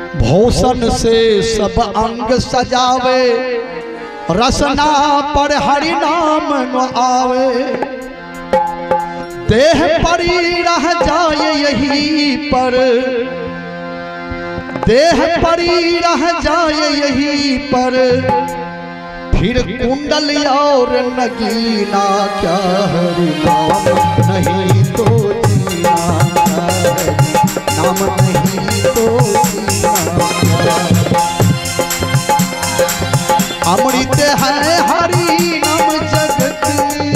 भूषण से सब अंग सजावे, रसना पर हरि नाम न आवे। देह परी रह जाए यही पर, देह परी रह जाए यही पर, फिर कुंडल और नगीना क्या हरि नाम नहीं तो जीना, नाम नहीं तो जीना। अमृत है हरि नाम जगत में,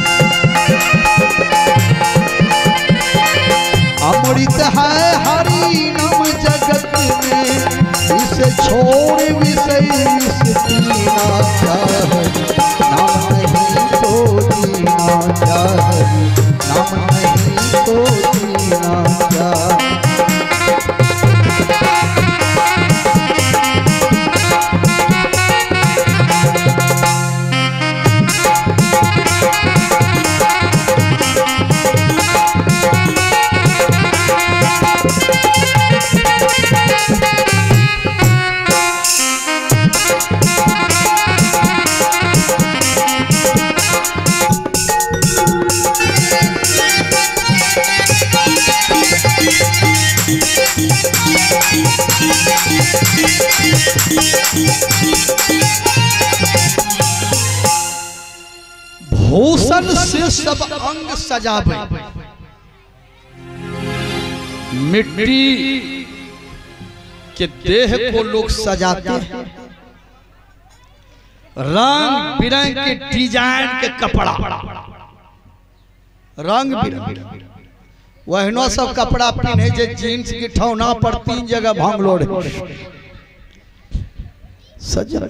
अमृत है हरि नाम जगत में, इसे छोड़ विषय विष पीना क्या हरि नाम नहीं तो जीना, क्या हरि नाम नहीं तो जीना क्या। भूषण से सब अंग सजावे, मिट्टी के देह को लोग सजाते हैं, रंग बिरंग के डिजाइन के कपड़ा, रंग बिरंग वहनो सब कपड़ा पहने जे जीन्स की ठौना पर 3 जगह भांगलोड़ सजा।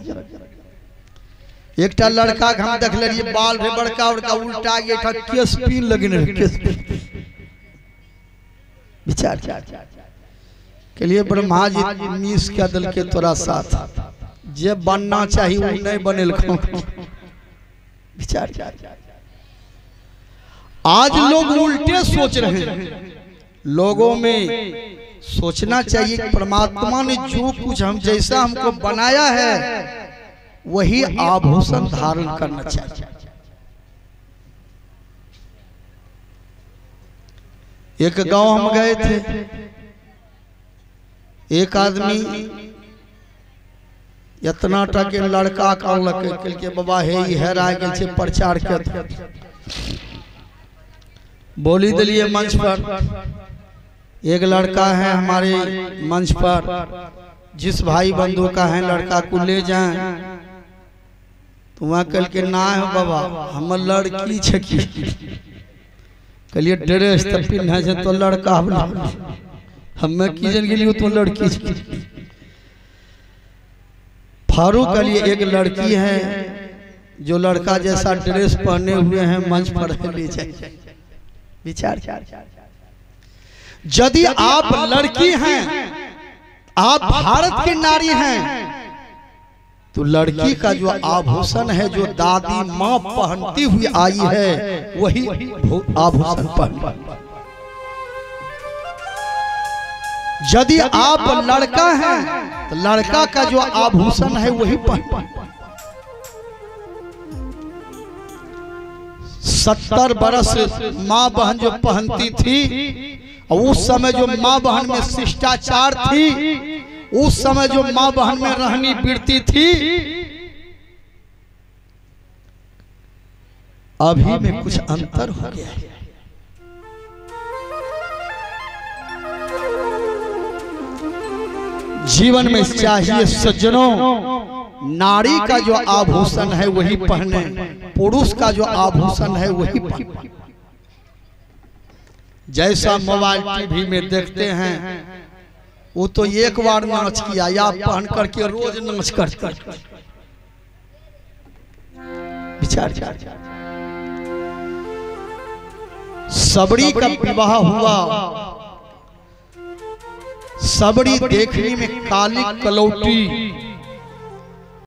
एक लड़का हम देख लिये बाल रे बड़का बड़का उल्टा गया, केस पीन लगिन विचार के लिए ब्रह्मा जी मीस क्या दल के तोरा साथ, जे बनना चाहिए वो नहीं बने विचार। आज लोग उल्टे सोच रहे हैं, लोगों में सोचना चाहिए परमात्मा ने जो कुछ हम जैसा हमको बनाया है वही आभूषण धारण करना चाहिए। एक गांव हम गए थे, एक आदमी इतना टके लड़का कहल के बाबा हे राय के प्रचार के बोली दिलिए मंच पर। एक लड़का है हमारे मंच पर, जिस भाई बंधु का है लड़का को ले जाएं तो वहाँ कल के ना है बाबा हम लड़की छकी, कलिए ड्रेस तब पिन्हा तो लड़का हमें की जन के लिए तो लड़की फारूक अली एक लड़की है जो लड़का जैसा ड्रेस पहने हुए हैं मंच पर ले जाए। विचार यदि आप लड़की हैं, आप भारत की नारी हैं, तो लड़की का जो आभूषण है जो दादी माँ पहनती हुई आई है वही आभूषण पहन। यदि आप लड़का हैं तो लड़का का जो आभूषण है वही पहन। 70 बरस माँ बहन जो पहनती थी, उस समय जो माँ बहन में शिष्टाचार थी, उस समय जो माँ बहन में रहनी पीड़ती थी, अभी में कुछ अंतर हो गया है। जीवन में चाहिए सज्जनों, नारी का जो आभूषण है वही पहने, पुरुष का जो आभूषण है वही पहने। जैसा मोबाइल टीवी में देखते हैं वो तो एक बार नाच किया या पहन करके रोज नाच करते। विचार सबरी का विवाह हुआ, सबरी देखने में काली कलौटी